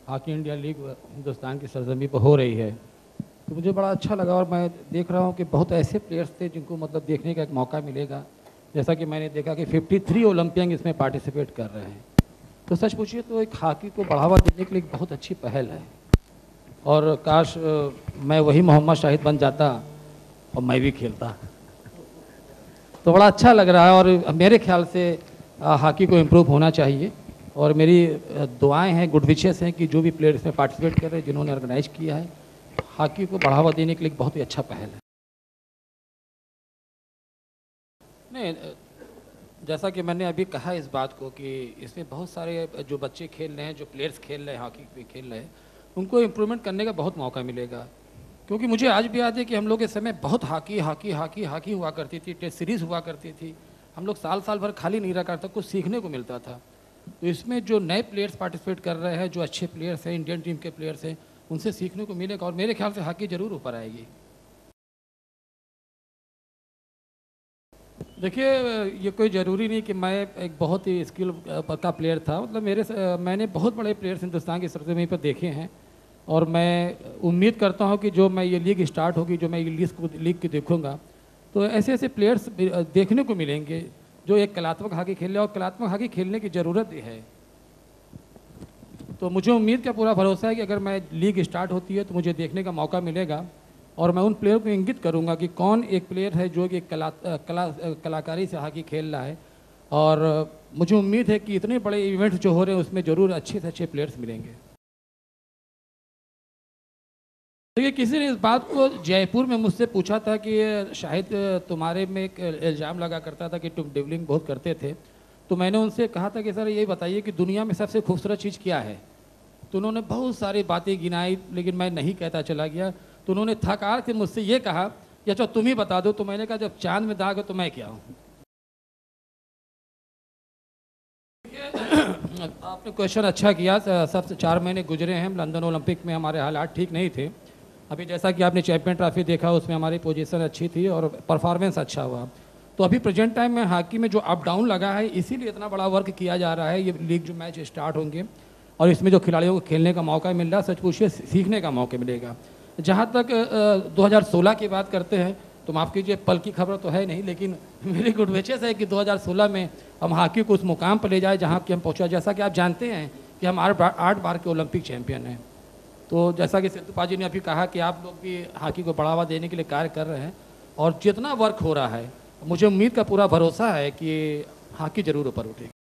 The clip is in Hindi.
हॉकी इंडिया लीग हिंदुस्तान की सरजमी पर हो रही है, तो मुझे बड़ा अच्छा लगा। और मैं देख रहा हूँ कि बहुत ऐसे प्लेयर्स थे जिनको मतलब देखने का एक मौका मिलेगा। जैसा कि मैंने देखा कि 53 ओलंपियन इसमें पार्टिसिपेट कर रहे हैं। तो सच पूछिए तो एक हॉकी को बढ़ावा देने के लिए एक बहुत अच्छी पहल है। और काश मैं वही मोहम्मद शाहिद बन जाता और मैं भी खेलता, तो बड़ा अच्छा लग रहा है। और मेरे ख्याल से हॉकी को इम्प्रूव होना चाहिए। और मेरी दुआएं हैं, गुड विशेस हैं कि जो भी प्लेयर इसमें पार्टिसिपेट कर रहे हैं, जिन्होंने ऑर्गेनाइज किया है, हॉकी को बढ़ावा देने के लिए बहुत ही अच्छा पहल है। नहीं, जैसा कि मैंने अभी कहा इस बात को कि इसमें बहुत सारे जो बच्चे खेल रहे हैं, जो प्लेयर्स खेल रहे हैं, हॉकी पे खेल रहे हैं, उनको इम्प्रूवमेंट करने का बहुत मौका मिलेगा। क्योंकि मुझे आज भी याद है कि हम लोग के समय बहुत हॉकी हॉकी हॉकी हॉकी हुआ करती थी, टेस्ट सीरीज़ हुआ करती थी। हम लोग साल साल भर खाली नहीं रहा करता, कुछ सीखने को मिलता था। तो इसमें जो नए प्लेयर्स पार्टिसिपेट कर रहे हैं, जो अच्छे प्लेयर्स हैं, इंडियन टीम के प्लेयर्स हैं, उनसे सीखने को मिलेगा। और मेरे ख्याल से हॉकी ज़रूर ऊपर आएगी। देखिए, ये कोई ज़रूरी नहीं कि मैं एक बहुत ही स्किल का प्लेयर था। मतलब मैंने बहुत बड़े प्लेयर्स हिंदुस्तान की सरजमीं पर देखे हैं। और मैं उम्मीद करता हूं कि जो मैं ये लीग स्टार्ट होगी, जो मैं ये लीग की देखूंगा, तो ऐसे ऐसे प्लेयर्स देखने को मिलेंगे जो एक कलात्मक हॉकी खेल रहे हैं। और कलात्मक हॉकी खेलने की ज़रूरत भी है। तो मुझे उम्मीद का पूरा भरोसा है कि अगर मैं लीग स्टार्ट होती है तो मुझे देखने का मौका मिलेगा। और मैं उन प्लेयर को इंगित करूंगा कि कौन एक प्लेयर है जो कि कलाकारी से हॉकी खेल रहा है। और मुझे उम्मीद है कि इतने बड़े इवेंट्स जो हो रहे हैं उसमें ज़रूर अच्छे से अच्छे प्लेयर्स मिलेंगे। देखिए, किसी ने इस बात को जयपुर में मुझसे पूछा था कि शायद तुम्हारे में एक इल्ज़ाम लगा करता था कि तुम ड्रिबलिंग बहुत करते थे। तो मैंने उनसे कहा था कि सर ये बताइए कि दुनिया में सबसे खूबसूरत चीज़ क्या है। तो उन्होंने बहुत सारी बातें गिनाई, लेकिन मैं नहीं कहता चला गया। तो उन्होंने थकार के मुझसे ये कहा कि अच्छा तुम ही बता दो। तो मैंने कहा जब चांद में दाग है तो मैं क्या हूँ। आपने क्वेश्चन अच्छा किया। सबसे 4 महीने गुजरे हैं, लंदन ओलंपिक में हमारे हालात ठीक नहीं थे। अभी जैसा कि आपने चैंपियन ट्रॉफी देखा, उसमें हमारी पोजीशन अच्छी थी और परफॉर्मेंस अच्छा हुआ। तो अभी प्रेजेंट टाइम में हॉकी में जो अप डाउन लगा है, इसीलिए इतना बड़ा वर्क किया जा रहा है। ये लीग जो मैच स्टार्ट होंगे और इसमें जो खिलाड़ियों को खेलने का मौका मिल रहा है, सच पूछिए सीखने का मौका मिलेगा। जहाँ तक 2016 की बात करते हैं, तो माफ़ कीजिए पल की खबर तो है नहीं, लेकिन मेरी गुड विशेस है कि 2016 में हम हॉकी को उस मुकाम पर ले जाए जहाँ कि हम पहुँचा। जैसा कि आप जानते हैं कि हम 8 बार के ओलंपिक चैंपियन हैं। तो जैसा कि सिद्धू जी ने अभी कहा कि आप लोग भी हॉकी को बढ़ावा देने के लिए कार्य कर रहे हैं। और जितना वर्क हो रहा है, मुझे उम्मीद का पूरा भरोसा है कि हॉकी ज़रूर ऊपर उठेगी।